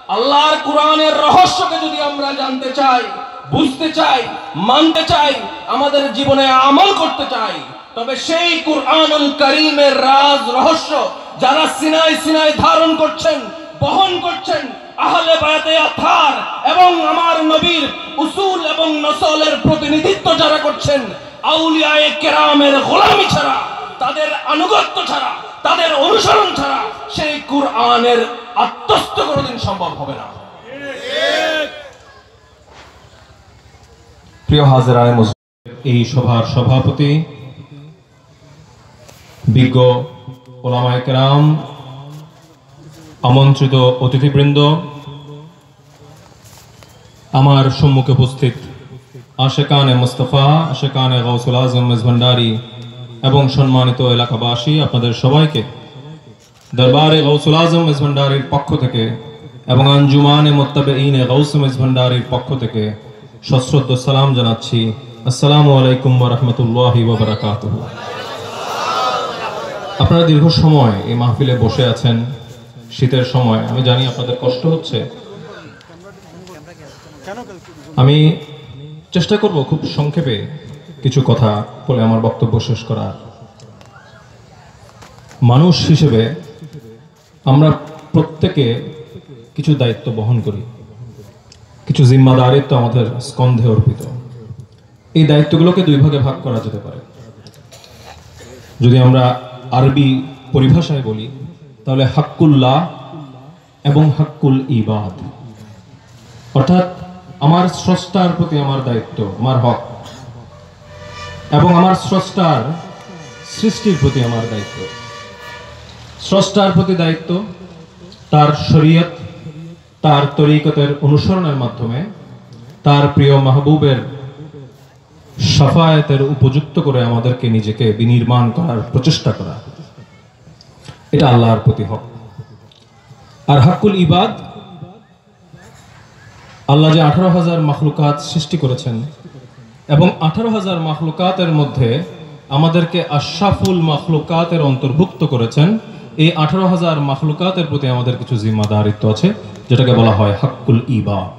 আল্লাহর কোরআনের রহস্যকে যদি আমরা জানতে চাই, বুঝতে চাই, মানতে চাই, আমাদের জীবনে আমল করতে চাই, তবে সেই কুরআনুল কারীমের রাজ রহস্য যারা সিনায় সিনায় ধারণ করছেন, বহন করছেন, আহলে বায়াতে আথার এবং আমার নবীর উসুল এবং নসলের প্রতিনিধিত্ব যারা করছেন, আউলিয়ায়ে কেরামের গোলামি ছাড়া, তাদের আনুগত্য ছাড়া, তাদের অনুসরণ ছাড়া সেই কুরআনের আত্মস্থ কোনোদিন সম্ভব হবে না। প্রিয় হাজেরায়ে মুসলিম, এই সভার সভাপতি, বিজ্ঞ ওলামায়ে কেরাম, আমন্ত্রিত অতিথিবৃন্দ, আমার সম্মুখে উপস্থিত আশেকানে মুস্তাফা, আশেকানে গাউসুল আজম মেজভান্ডারী এবং সম্মানিত এলাকাবাসী, আপনাদের সবাইকে দরবারে গাউসুল আজম মেজভান্ডারীর পক্ষ থেকে এবং আঞ্জুমানে মুত্তাবিঈনে গাউস মেজভান্ডারীর পক্ষ থেকে সশ্রদ্ধ সালাম জানাচ্ছি। আসসালামু আলাইকুম ওয়া রাহমাতুল্লাহি ওয়া বারাকাতুহু। আপনারা দীর্ঘ সময় এই মাহফিলে বসে আছেন, শীতের সময়, আমি জানি আপনাদের কষ্ট হচ্ছে। আমি চেষ্টা করব খুব সংক্ষেপে কিছু কথা বলে আমার বক্তব্য শেষ করার। মানুষ হিসেবে আমরা প্রত্যেকে কিছু দায়িত্ব বহন করি, কিছু জিম্মাদারিত্ব আমাদের স্কন্ধে অর্পিত। এই দায়িত্বগুলোকে দুই ভাগে ভাগ করা যেতে পারে। যদি আমরা আরবি পরিভাষায় বলি তাহলে হাক্কুল্লাহ এবং হাক্কুল ইবাদ, অর্থাৎ আমার স্রষ্টার প্রতি আমার দায়িত্ব, আমার হক, এবং আমার স্রষ্টার সৃষ্টির প্রতি আমার দায়িত্ব। স্রষ্টার প্রতি দায়িত্ব তার শরীয়ত, তার তরিকতের অনুসরণের মাধ্যমে তার প্রিয় মাহবুবের শাফায়াতের উপযুক্ত করে আমাদেরকে নিজেকে বিনির্মাণ করার প্রচেষ্টা করা, এটা আল্লাহর প্রতি হক। আর হাক্কুল ইবাদ, আল্লাহ যে 18,000 মাখলুকাত সৃষ্টি করেছেন এবং 18,000 মাখলুকাতের মধ্যে আমাদেরকে আশরাফুল মাখলুকাতের অন্তর্ভুক্ত করেছেন, এই 18,000 মাখলুকাতের প্রতি আমাদের কিছু জিম্মাদারিত্ব আছে, যেটাকে বলা হয় হাক্কুল ইবাদ।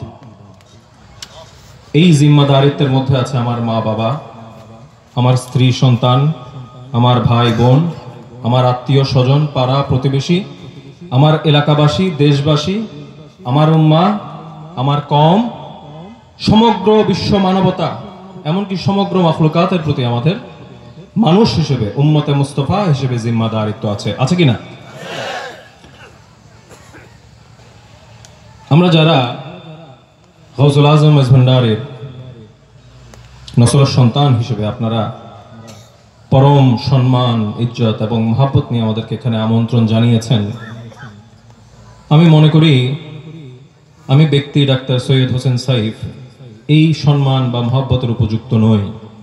এই জিম্মাদারিত্বের মধ্যে আছে আমার মা বাবা, আমার স্ত্রী সন্তান, আমার ভাই বোন, আমার আত্মীয় স্বজন, পাড়া প্রতিবেশী, আমার এলাকাবাসী, দেশবাসী, আমার উম্মাহ, আমার কওম, সমগ্র বিশ্ব মানবতা, এমনকি সমগ্র মাখলুকাতের প্রতি আমাদের মানুষ হিসেবে, উম্মতে মুস্তাফা হিসেবে জিম্মাদারিত্ব আছে, আছে কিনা? আমরা যারা গাউসুল আজম মেজভান্ডারীর নসলের সন্তান হিসেবে, আপনারা পরম সম্মান, ইজ্জত এবং মহব্বত নিয়ে আমাদেরকে এখানে আমন্ত্রণ জানিয়েছেন। আমি মনে করি আমি ব্যক্তি ডাক্তার সৈয়দ হোসেন সাইফ এই সম্মান বা মহব্বতের উপযুক্ত নই,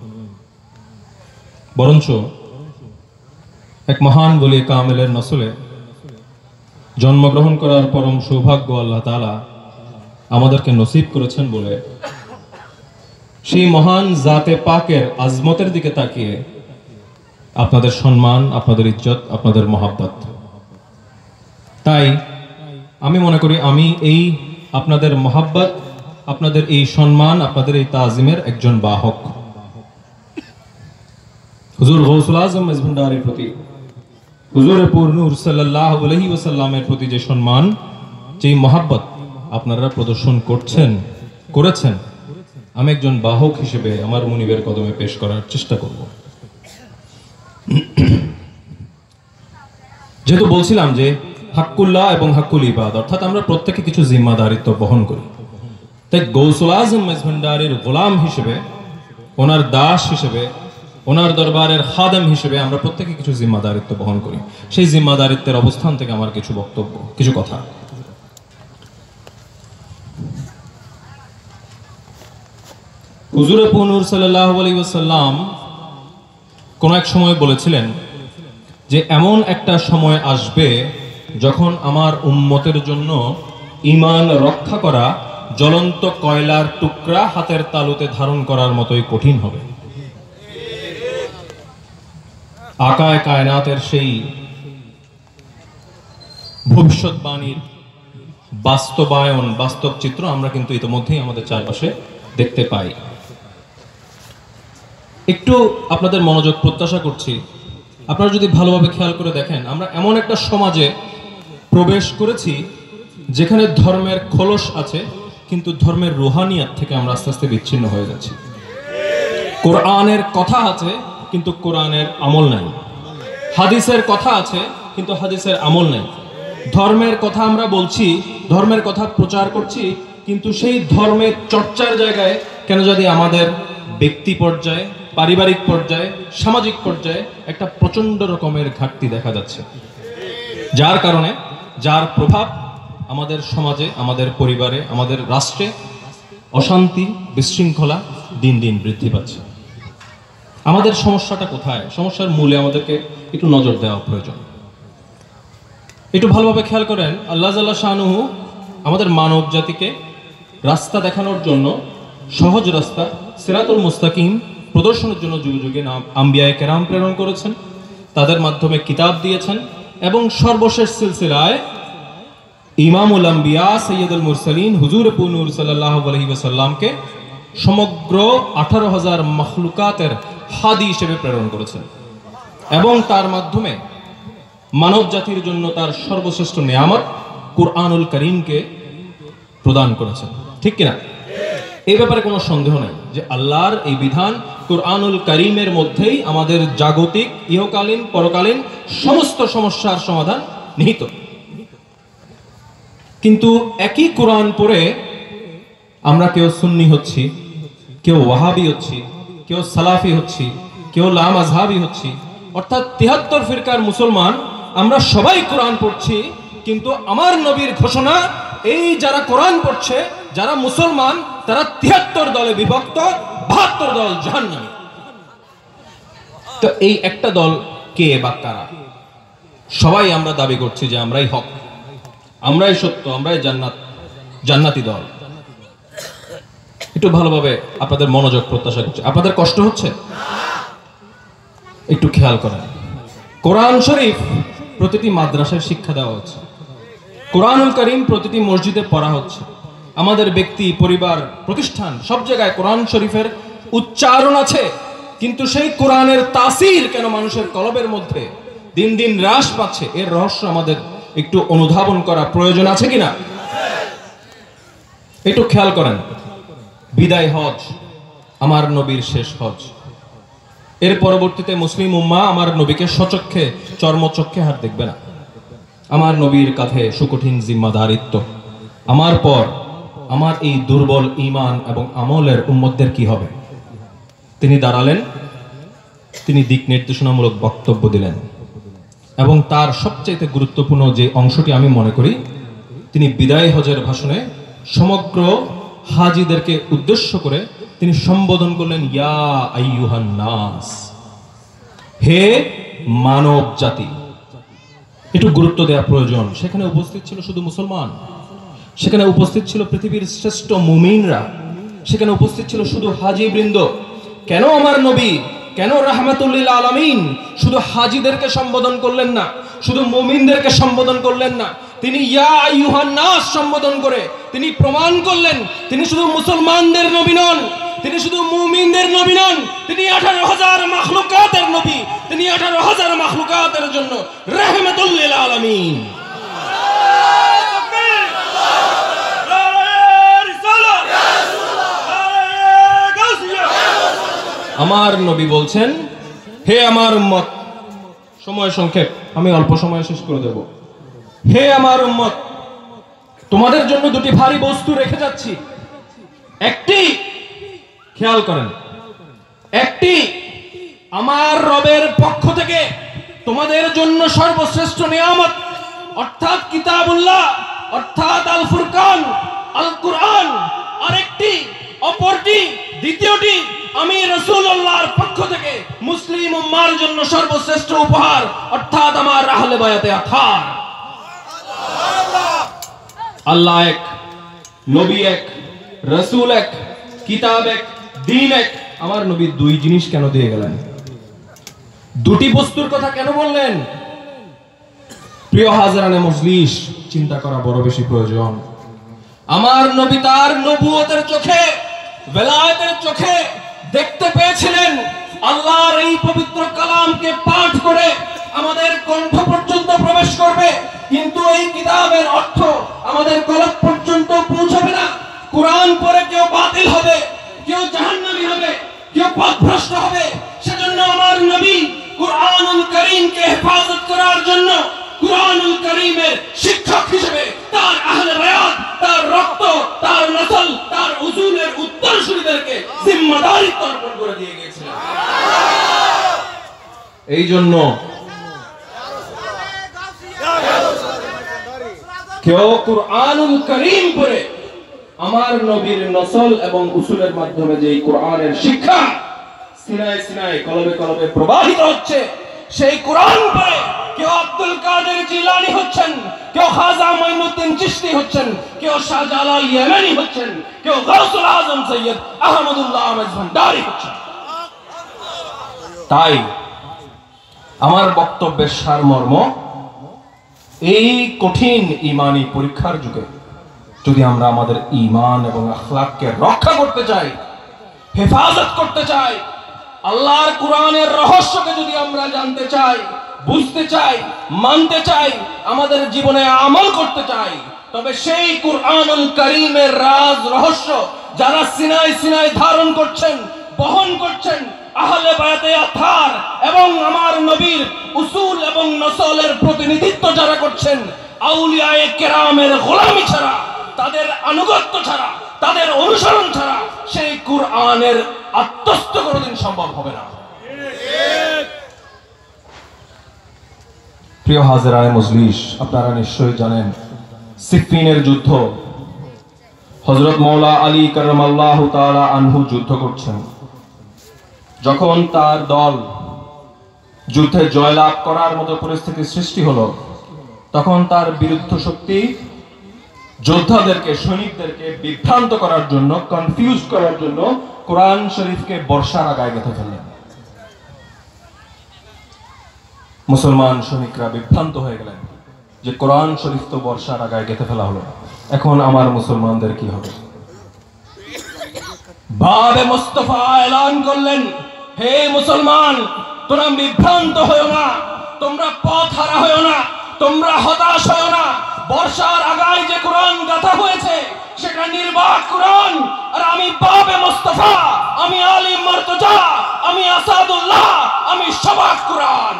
বরঞ্চ এক মহান বলি কামেলের নসলে জন্মগ্রহণ করার পরম সৌভাগ্য আল্লাহ তাআলা আমাদেরকে নসিব করেছেন বলে সেই মহান জাতে পাকের আজমতের দিকে তাকিয়ে আপনাদের সম্মান, আপনাদের ইজ্জত, আপনাদের মহব্বত। তাই আমি মনে করি আমি এই আপনাদের মহব্বত, আপনাদের এই সম্মান, আপনাদের এই তাজিমের একজন বাহক। হুজুর গাউসুল আজম মেজভান্ডারীর প্রতি, হুজুরে পূর্ণুর সাল্লাল্লাহু আলাইহি ওয়াসাল্লামের প্রতি যে সম্মান, যে মহব্বত আপনারা প্রদর্শন করেছেন, আমি একজন বাহক হিসেবে আমার মুনিবের কদমে পেশ করার চেষ্টা করব। যেহেতু বলছিলাম যে হাক্কুল্লাহ এবং হাক্কুল ইবাদ, অর্থাৎ আমরা প্রত্যেকে কিছু জিম্মাদারিত্ব বহন করি। তাই গাউসুল আজম মেজভান্ডারীর গোলাম হিসেবে, ওনার দাস হিসেবে, ওনার দরবারের খাদেম হিসেবে আমরা প্রত্যেকে কিছু জিম্মাদারিত্ব বহন করি। সেই জিম্মাদারিত্বের অবস্থান থেকে আমার কিছু বক্তব্য, কিছু কথা। হুজুরে পূর্ণুর সাল্লাল্লাহু আলাইহি ওয়াসাল্লাম কোন এক সময় বলেছিলেন যে এমন একটা সময় আসবে যখন আমার উম্মতের জন্য ঈমান রক্ষা করা জ্বলন্ত কয়লার টুকরা হাতের তালুতে ধারণ করার মতোই কঠিন হবে। আকায় কায়নাতের সেই ভবিষ্যৎবাণীর বাস্তবায়ন, বাস্তব চিত্র আমরা কিন্তু ইতিমধ্যেই আমাদের চারপাশে দেখতে পাই। একটু আপনাদের মনোযোগ প্রত্যাশা করছি। আপনারা যদি ভালোভাবে খেয়াল করে দেখেন, আমরা এমন একটা সমাজে প্রবেশ করেছি যেখানে ধর্মের খোলস আছে, কিন্তু ধর্মের রুহানিয়াত থেকে আমরা আস্তে আস্তে বিচ্ছিন্ন হয়ে যাচ্ছি। কোরআনের কথা আছে কিন্তু কোরআনের আমল নাই, হাদিসের কথা আছে কিন্তু হাদিসের আমল নেই। ধর্মের কথা আমরা বলছি, ধর্মের কথা প্রচার করছি, কিন্তু সেই ধর্মের চর্চার জায়গায় কেন যদি আমাদের ব্যক্তি পর্যায়ে, পারিবারিক পর্যায়ে, সামাজিক পর্যায়ে একটা প্রচন্ড রকমের ঘাটতি দেখা যাচ্ছে, যার কারণে, যার প্রভাব আমাদের সমাজে, আমাদের পরিবারে, আমাদের রাষ্ট্রে অশান্তি, বিশৃঙ্খলা দিন দিন বৃদ্ধি পাচ্ছে। আমাদের সমস্যাটা কোথায়? সমস্যার মূলে আমাদেরকে একটু নজর দেওয়া প্রয়োজন। একটু ভালোভাবে খেয়াল করেন, আল্লাহ জাল্লা শানুহু আমাদের মানব জাতিকে রাস্তা দেখানোর জন্য, সহজ রাস্তা সিরাতুল মুস্তাকিম প্রদর্শনের জন্য যুগে যুগে আম্বিয়ায়ে কেরাম প্রেরণ করেছেন, তাদের মাধ্যমে কিতাব দিয়েছেন, এবং সর্বশেষ সিলসিলায় ইমামুল আম্বিয়া সৈয়দুল মুরসালিন হুজুর নূর সাল্লাল্লাহু আলাইহি ওয়াসাল্লামকে সমগ্র 18,000 মাখলুকাতের হাদি হিসেবে প্রেরণ করেছেন, এবং তার মাধ্যমে মানব জাতির জন্য তার সর্বশ্রেষ্ঠ নিয়ামত কুরআনুল কারীমকে প্রদান করেছেন। ঠিক কিনা? এই ব্যাপারে কোনো সন্দেহ নেই যে আল্লাহর এই বিধান কুরআনুল কারীমের মধ্যেই আমাদের জাগতিক, ইহকালীন, পরকালীন সমস্ত সমস্যার সমাধান নিহিত। কিন্তু একই কোরআন পড়ে আমরা কেউ সুন্নি হচ্ছি, কেউ ওয়াহাবি হচ্ছি, কেউ সালাফি হচ্ছি, কেউ লামাযহাবি হচ্ছি, অর্থাৎ 73 ফিরকার মুসলমান আমরা সবাই কোরআন পড়ছি, কিন্তু আমার নবীর ঘোষণা, এই যারা কোরআন পড়ছে, যারা মুসলমান, তারা 73 দলে বিভক্ত, 72 দল জাহান্নামী। তো এই একটা দল কে বা কারা? সবাই আমরা দাবি করছি যে আমরাই হক, আমরাই সত্য, আমরাই জান্নাতি দল। একটু ভালোভাবে আপনাদের মনোযোগ প্রত্যাশা করছি। আপনাদের কষ্ট হচ্ছে? একটু খেয়াল করেন, কোরআন শরীফ প্রতিটি মাদ্রাসায় শিক্ষা দেওয়া হচ্ছে, কোরআনুল কারীম প্রতিটি মসজিদে পড়া হচ্ছে, আমাদের ব্যক্তি, পরিবার, প্রতিষ্ঠান সব জায়গায় কোরআন শরীফের উচ্চারণ আছে, কিন্তু সেই কোরআনের তাসির কেন মানুষের কলবের মধ্যে দিন দিন হ্রাস পাচ্ছে? এর রহস্য আমাদের একটু অনুধাবন করা প্রয়োজন আছে কিনা? একটু খেয়াল করেন, বিদায় হজ আমার নবীর শেষ হজ, এর পরবর্তীতে মুসলিম উম্মাহ আমার নবীকে স্বচক্ষে, চর্মচক্ষে হাত দেখবে না। আমার নবীর কাঁধে সুকঠিন জিম্মাদারিত্ব। আমার পর আমার এই দুর্বল ঈমান এবং আমলের উম্মতদের কি হবে? তিনি দাঁড়ালেন, তিনি দিক নির্দেশনামূলক বক্তব্য দিলেন, এবং তার সবচেয়ে গুরুত্বপূর্ণ যে অংশটি আমি মনে করি, তিনি বিদায় হজের ভাষণে সমগ্র হাজিদেরকে উদ্দেশ্য করে তিনি সম্বোধন করলেন, ইয়া আইয়ুহান নাস, হে মানব জাতি। একটু গুরুত্ব দেওয়া প্রয়োজন। সেখানে উপস্থিত ছিল শুধু মুসলমান, সেখানে উপস্থিত ছিল পৃথিবীর শ্রেষ্ঠ মুমিনরা, সেখানে উপস্থিত ছিল শুধু হাজি বৃন্দ। কেন আমার নবী, কেন রাহমাতুল লিল আলামিন শুধু হাজিদেরকে সম্বোধন করলেন না, শুধু মুমিনদেরকে সম্বোধন করলেন না, তিনি ইয়া আইয়ুহান নাস সম্বোধন করে তিনি প্রমাণ করলেন তিনি শুধু মুসলমানদের নবী নন, তিনি শুধু মুমিনদের নবী নন, তিনি 18,000 মাখলুকাতের নবী, তিনি 18,000 মাখলুকাতের জন্য রাহমাতুল লিল আলামিন। আমার নবী বলছেন, হে আমার উম্মত, সময় সংক্ষেপ, আমি অল্প সময় শেষ করে দেব। হে আমার উম্মত, তোমাদের জন্য দুটি ভারী বস্তু রেখে যাচ্ছি। একটি, খেয়াল করেন, একটি আমার রবের পক্ষ থেকে তোমাদের জন্য সর্বশ্রেষ্ঠ নিয়ামত, অর্থাৎ কিতাবুল্লাহ, অর্থাৎ আল ফুরকান, আল কুরআন। আরেকটি, অপরটি, দ্বিতীয়টি আমি রাসূলুল্লাহর পক্ষ থেকে মুসলিম উম্মার জন্য সর্বশ্রেষ্ঠ উপহার, অর্থাৎ আমার আহলে বায়াতে আথার। আল্লাহ এক, নবী এক, রাসূল এক, কিতাব এক, দ্বীন এক। আমার নবী দুই জিনিস কেন দিয়ে গেলেন? দুটি বস্তুর কথা কেন বললেন? প্রিয় হাজরানে মজলিস, চিন্তা করা বড় বেশি প্রয়োজন। আমার নবী তার নবুয়তের চোখে, বেলায়েতের চোখে দেখতে পেয়েছিলেন আল্লাহর এই পবিত্র কালামকে পাঠ করে আমাদের কণ্ঠ পর্যন্ত প্রবেশ করবে, কিন্তু এই কিতাবের অর্থ আমাদের কলব পর্যন্ত পৌঁছাবে না। কোরআন পড়ে কেউ বাতিল হবে, কেউ জাহান্নামী হবে, কেউ পথভ্রষ্ট হবে। সেজন্য আমার নবী কুরআনুল কারীমকে হেফাজত করার জন্য কুরআনুল কারীমের শিক্ষক হিসেবে তার আহলে বায়াত, তার রক্ত, তার নসল, তার উসুলের উত্তরসূরিদেরকে জিম্মাদারি অর্পণ করে দিয়ে গিয়েছিলেন। এই জন্য কেউ কুরআনুল কারীম পড়ে আমার নবীর নসল এবং উসুলের মাধ্যমে যে কোরআনের শিক্ষা সিনায় সিনায় কলবে কলবে প্রবাহিত হচ্ছে, সেই কোরআন পড়ে কেউ আব্দুল কাদের জিলানী হচ্ছেন, কেউ খাজা মাইনুদ্দিন চিশতি হচ্ছেন, কেউ শাহজালাল ইয়েমেনি হচ্ছেন, কেউ গাউসুল আজম সৈয়দ আহমদুল্লাহ আহমেদ ভান্ডারী হচ্ছেন। তাই আমার বক্তব্যের সারমর্ম, এই কঠিন ঈমানী পরীক্ষার যুগে যদি আমরা আমাদের ঈমান এবং আখলাককে রক্ষা করতে চাই, হেফাজত করতে চাই, আল্লাহর কোরআনের রহস্যকে যদি আমরা জানতে চাই, বুঝতে চাই, মানতে চাই, আমাদের জীবনে আমল করতে চাই, তবে সেই কুরআনুল কারীমের রাজ রহস্য যারা সিনায় সিনায় ধারণ করছেন, বহন করছেন, আহলে বায়াতে আথার এবং আমার নবীর উসুল এবং নসলের প্রতিনিধিত্ব যারা করছেন, আউলিয়ায়ে কেরামের গোলামি ছাড়া, তাদের আনুগত্য ছাড়া, তাদের অনুসরণ ছাড়া সেই কুরআনের আত্মস্থ কোনোদিন সম্ভব হবে না। প্রিয় হাজরায়ে মজলিস, আপনারা নিশ্চয়ই জানেন সিফফিনের যুদ্ধ, হযরত মাওলা আলী কাররামাল্লাহু তাআলা আনহু যুদ্ধ করছেন। যখন তার দল যুদ্ধে জয়লাভ করার মতো পরিস্থিতির সৃষ্টি হলো, তখন তার বিরুদ্ধ শক্তি যোদ্ধাদেরকে, সৈনিকদেরকে বিভ্রান্ত করার জন্য, কনফিউজ করার জন্য কোরআন শরীফকে বর্ষার আগায় গেঁথে ফেললেন। মুসলমান সৈনিকরা বিভ্রান্ত হয়ে গেলেন যে কোরআন শরীফ তো বর্ষার আগায় গেঁথে ফেলা হলো, এখন আমার মুসলমানদের কি হবে? বাবে মুস্তাফা এলান করলেন, হে মুসলমান, তোমরা বিভ্রান্ত হয়ো না, তোমরা পথ হারা হয়ো না, তোমরা হতাশ হয়ো না। বর্ষার আগায় যে কোরআন গাথা হয়েছে সেটা নির্বাক কোরআন, আর আমি বাবে মুস্তাফা, আমি আলী মুর্তজা, আমি আসাদুল্লাহ, আমি সবাক কোরআন।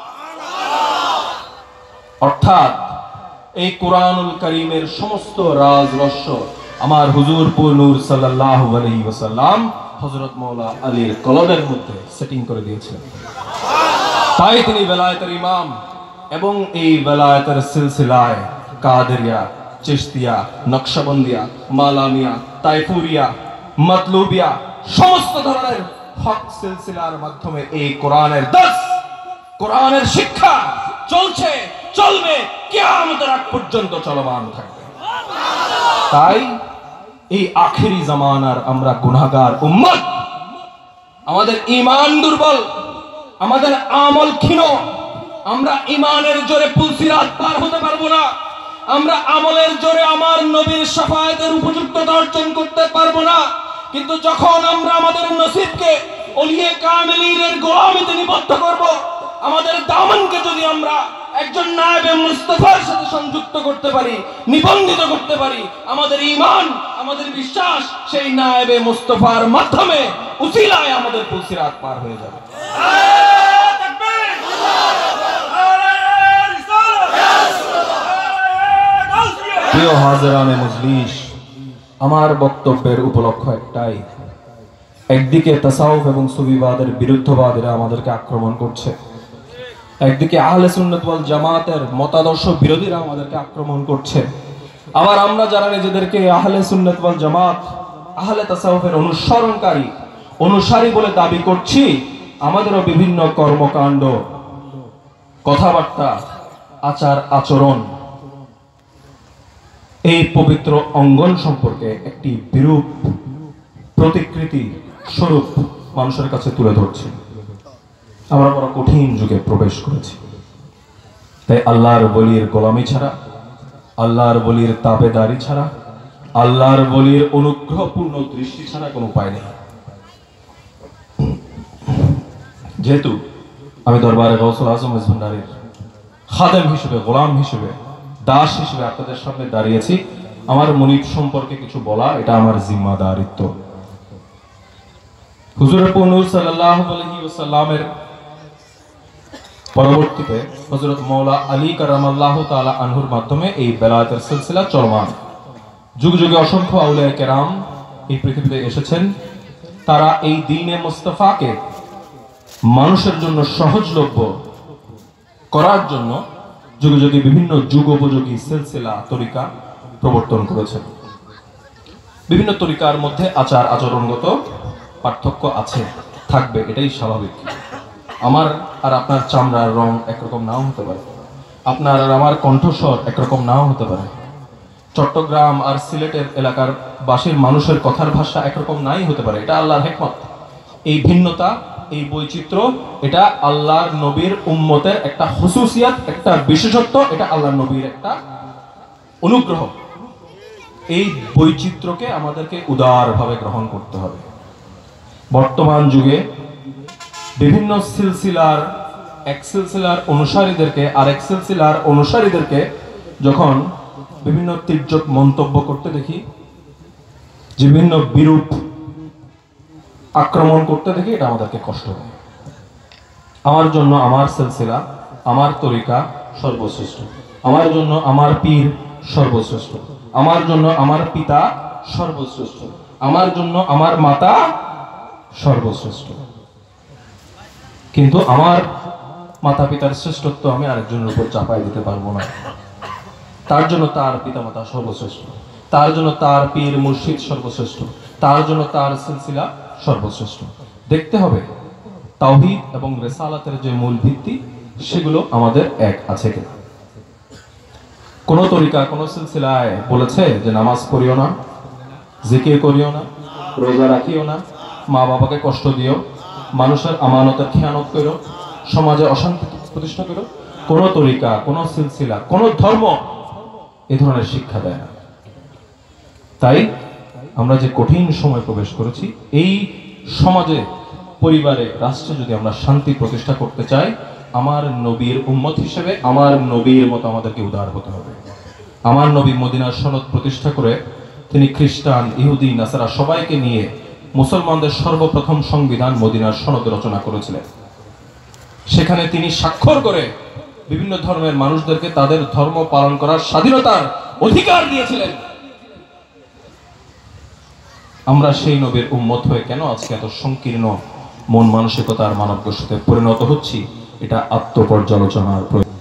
অর্থাৎ এই কোরআনুল কারীমের সমস্ত রাজ রহস্য আমার হুজুর পুর নূর সাল্লাল্লাহু আলাইহি ওয়াসাল্লাম হযরত মাওলা আলীর কলবের মধ্যে সেটিং করে দিয়েছিলেন। তাই তিনি বেলায়েতের ইমাম, এবং এই বেলায়েতের সিলসিলায় কাদেরিয়া, চিশতিয়া, নকশবন্দিয়া, মালামিয়া, তাইফুরিয়া, মতলুবিয়া সমস্ত ধরনের হক সিলসিলার মাধ্যমে এই কোরআনের দর্স, কোরআনের শিক্ষা চলছে, চলবে, কিয়ামতের আগ পর্যন্ত চলমান থাকবে। তাই এই আখেরি জামানার আমরা গুনাহগার উম্মত, আমাদের ঈমান দুর্বল, আমাদের আমল ক্ষীণ, আমরা ঈমানের জোরে পুলসিরাত পার হতে পারবো না, আমরা আমলের জোরে আমার নবীর শাফায়াতের উপযুক্ততা অর্জন করতে পারবো না। কিন্তু যখন আমরা আমাদের নসিবকে ওলিয়ে কামিলিনের গোলামিতে নিবদ্ধ করব, আমাদের দামনকে যদি আমরা একজন নায়েবে মুস্তাফার সাথে সংযুক্ত করতে পারি, নিবন্ধিত করতে পারি, আমাদের ঈমান, আমাদের বিশ্বাস সেই নায়েবে মুস্তাফার মাধ্যমে উসিলায় আমাদের পুলসিরাত পার হয়ে যাবে। প্রিয় হাজরানে মজলিস, আমার বক্তব্যের উপলক্ষ একটাই, একদিকে তাসাউফ এবং সুফিবাদের বিরুদ্ধবাদীরা আমাদেরকে আক্রমণ করছে, একদিকে আহলে সুন্নাত ওয়াল জামাতের মতাদর্শ বিরোধীরা আমাদেরকে আক্রমণ করছে, আবার আমরা যারা নিজেদেরকে আহলে সুন্নাত ওয়াল জামাত, আহলে তাসাউফের অনুসারী বলে দাবি করছি, আমাদেরও বিভিন্ন কর্মকাণ্ড, কথাবার্তা, আচার আচরণ এই পবিত্র অঙ্গন সম্পর্কে একটি বিরূপ প্রতিকৃতি স্বরূপ মানুষের কাছে তুলে ধরছে। আমরা বড় কঠিন যুগে প্রবেশ করেছি। তাই আল্লাহর বলির গোলামি ছাড়া, আল্লাহর বলির তাবেদারি ছাড়া, আল্লাহর বলির অনুগ্রহপূর্ণ দৃষ্টি ছাড়া কোনো উপায় নেই। যেহেতু আমি দরবারে গৌসুল আজম ভান্ডারীর খাদেম হিসেবে, গোলাম হিসেবে, দাস হিসেবে আপনাদের সামনে দাঁড়িয়েছি, আমার মুনিব সম্পর্কে কিছু বলা এটা আমার জিম্মাদারিত্ব। হুজুর নূর সাল্লাল্লাহু আলাইহি ওয়াসাল্লামের পরবর্তীতে হযরত মাওলা আলী কারামাল্লাহু তাআলা আনহুর মাধ্যমে এই বেলায়েতের সিলসিলা চলমান। যুগ যুগে অসংখ্য আউলিয়া কেরাম এই পৃথিবীতে এসেছেন, তারা এই দ্বীনে মুস্তাফাকে মানুষের জন্য সহজলভ্য করার জন্য যুগে যুগে বিভিন্ন যুগোপযোগী সিলসিলা তরিকা প্রবর্তন করেছেন। বিভিন্ন তরিকার মধ্যে আচার আচরণগত পার্থক্য আছে, থাকবে, এটাই স্বাভাবিক। আমার আর আপনার চামড়ার রং একরকম নাও হতে পারে, আপনার আর আমার কণ্ঠস্বর একরকম নাও হতে পারে, চট্টগ্রাম আর সিলেটের এলাকার বাসীর মানুষের কথার ভাষা একরকম নাই হতে পারে। এটা আল্লাহর হিকমত। এই ভিন্নতা, এই বৈচিত্র্য, এটা আল্লাহর নবীর উম্মতের একটা হুসুসিয়াত, একটা বিশেষত্ব, এটা আল্লাহর নবীর একটা অনুগ্রহ। এই বৈচিত্র্যকে আমাদেরকে উদারভাবে গ্রহণ করতে হবে। বর্তমান যুগে বিভিন্ন সিলসিলার এক সিলসিলার অনুসারীদেরকে আরেক সিলসিলার অনুসারীদেরকে যখন বিভিন্ন তির্যক মন্তব্য করতে দেখি, বিভিন্ন বিরূপ আক্রমণ করতে দেখি, এটা আমাদেরকে কষ্ট দেয়। আমার জন্য আমার সিলসিলা, আমার তরিকা সর্বশ্রেষ্ঠ। আমার জন্য আমার পীর সর্বশ্রেষ্ঠ। আমার জন্য আমার পিতা সর্বশ্রেষ্ঠ। আমার জন্য আমার মাতা সর্বশ্রেষ্ঠ। কিন্তু আমার মাতা পিতার শ্রেষ্ঠত্ব আমি আরেকজনের উপর চাপাই দিতে পারবো না। তার জন্য তার পিতামাতা সর্বশ্রেষ্ঠ, তার জন্য তার পীর মুর্শিদ সর্বশ্রেষ্ঠ, তার জন্য তার সিলসিলা সর্বশ্রেষ্ঠ। দেখতে হবে তাওহীদ এবং রিসালাতের যে মূল ভিত্তি, সেগুলো আমাদের এক আছে কিনা। কোন তরিকা, কোন সিলসিলায় বলেছে যে নামাজ পড়িও না, জিকির করিও না, রোজা রাখিও না, মা বাবাকে কষ্ট দিও, মানুষের আমানতের খেয়ানত করো, সমাজে অশান্তি প্রতিষ্ঠা করো। কোন তরিকা, কোন সিলসিলা, কোন ধর্ম এ ধরনের শিক্ষা দেয় না। তাই আমরা যে কঠিন সময় প্রবেশ করেছি, এই সমাজে, পরিবারে, রাষ্ট্রে যদি আমরা শান্তি প্রতিষ্ঠা করতে চাই, আমার নবীর উম্মত হিসেবে আমার নবীর মতো আমাদেরকে উদার হতে হবে। আমার নবী মদিনার সনদ প্রতিষ্ঠা করে তিনি খ্রিস্টান, ইহুদি, নাসারা সবাইকে নিয়ে মুসলমানদের সর্বপ্রথম সংবিধান মদিনার সনদ রচনা করেছিলেন। সেখানে তিনি স্বাক্ষর করে বিভিন্ন ধর্মের মানুষদেরকে তাদের ধর্ম পালন করার স্বাধীনতার অধিকার দিয়েছিলেন। আমরা সেই নবীর উম্মত হয়ে কেন আজকে এত সংকীর্ণ মন মানসিকতার মানবগোষ্ঠীতে পরিণত হচ্ছি? এটা আত্মপর্যালোচনার প্রয়োজন।